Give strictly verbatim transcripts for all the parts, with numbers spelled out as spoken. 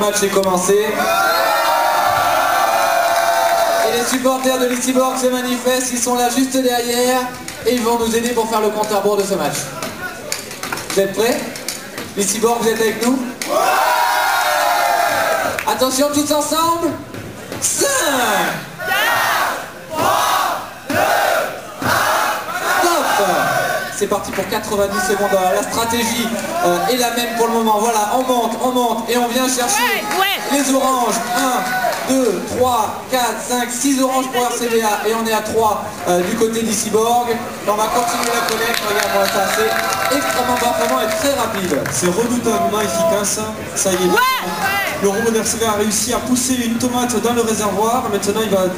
Le match est commencé. Et les supporters de l'E-Cyborg se manifestent, ils sont là juste derrière et ils vont nous aider pour faire le compte à rebours de ce match. Vous êtes prêts? l'E-Cyborg, vous êtes avec nous? Attention tous ensemble. cinq, quatre, trois, deux, un, stop. C'est parti pour quatre-vingt-dix secondes. La stratégie euh, est la même pour le moment. Voilà, on monte, on monte et on vient chercher ouais, ouais. les oranges. un, deux, trois, quatre, cinq, six oranges pour R C B A et on est à trois euh, du côté d'E-Cyborg. On va continuer la collecte. Regarde-moi ça, c'est extrêmement performant et très rapide. C'est redoutablement efficace. Ça y est. Ouais. Le robot d'R C B A a réussi à pousser une tomate dans le réservoir. Maintenant, il va...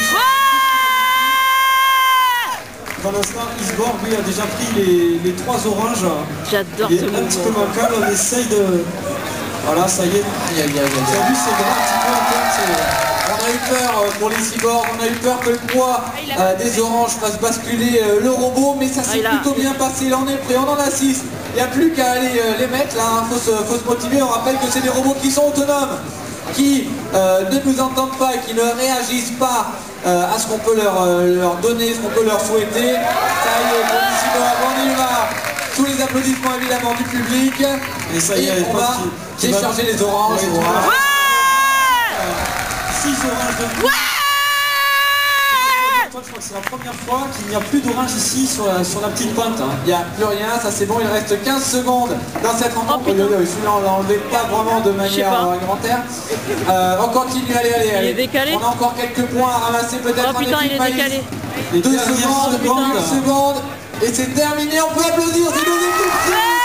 Pour l'instant, E-Cyborg, lui, a déjà pris les, les trois oranges. J'adore ce moment. Il est un petit peu manquable, on essaye de... Voilà, ça y est. Aïe, aïe, aïe, aïe. Tu as vu, c'est grand, un petit peu intense. On a eu peur pour l'E-Cyborg, on a eu peur que le poids euh, des oranges fasse basculer euh, le robot, mais ça s'est ah, plutôt bien passé. Là, on est prêt, on en a six. Il n'y a plus qu'à aller euh, les mettre, là, hein. faut, se, faut se motiver. On rappelle que c'est des robots qui sont autonomes, qui euh, ne nous entendent pas et qui ne réagissent pas euh, à ce qu'on peut leur, euh, leur donner, ce qu'on peut leur souhaiter. Ça y est, pour l'E-Cyborg, on y va. Tous les applaudissements évidemment du public. Et ça y est, et on va décharger les oranges. Ouais, voilà. six oranges de ouais. Je crois que c'est la première fois qu'il n'y a plus d'orange ici sur la, sur la petite pointe. Hein. Il n'y a plus rien, ça c'est bon, il reste quinze secondes dans cette rencontre. Oh, celui-là on l'a enlevé pas vraiment de manière réglementaire. Euh, on continue, allez, allez, allez. Il est décalé. On a encore quelques points à ramasser peut-être. Oh putain, il est décalé. Les deux dernières secondes, secondes. une seconde, et c'est terminé, on peut applaudir, c'est nos équipes.